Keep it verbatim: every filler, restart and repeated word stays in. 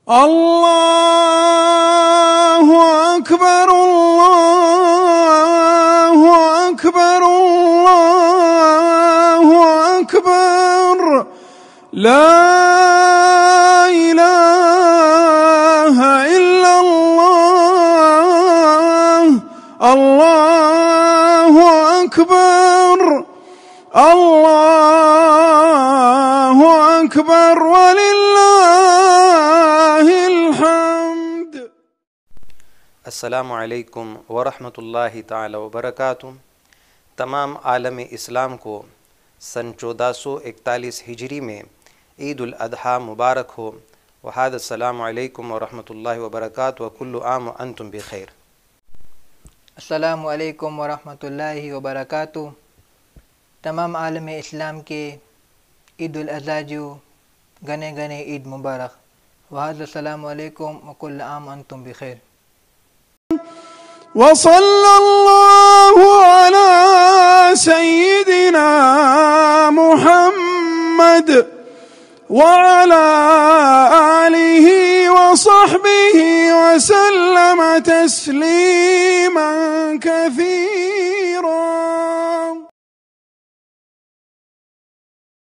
الله أكبر الله أكبر الله أكبر لا إله إلا الله الله أكبر الله أكبر ولله الحمد. अस्सलामु अलैकुम वरहमतुल्लाहि ताला वबरकातुहू। तमाम आलम इस्लाम को सन चौदह सौ इकतालीस हिजरी में ईद उल अज़हा मुबारक हो। वहाद अस्सलामु अलैकुम वरहमतुल्लाहि वबरकातुहू व कुल्लु आम व अंतुम बिखैर। अस्सलामु अलैकुम वरहमतुल्लाहि वबरकातुहू। तमाम आलम इस्लाम के ईद उल अज़हा जो गने गने ईद मुबारक। वहाद अस्सलामु अलैकुम व कुल्लु आम व अंतुम बिखैर। वसल्लल्लाहु अला सय्यिदिना मुहम्मद वअला आलिहि वसहबिहि वसल्लम तस्लीमन कसीरा।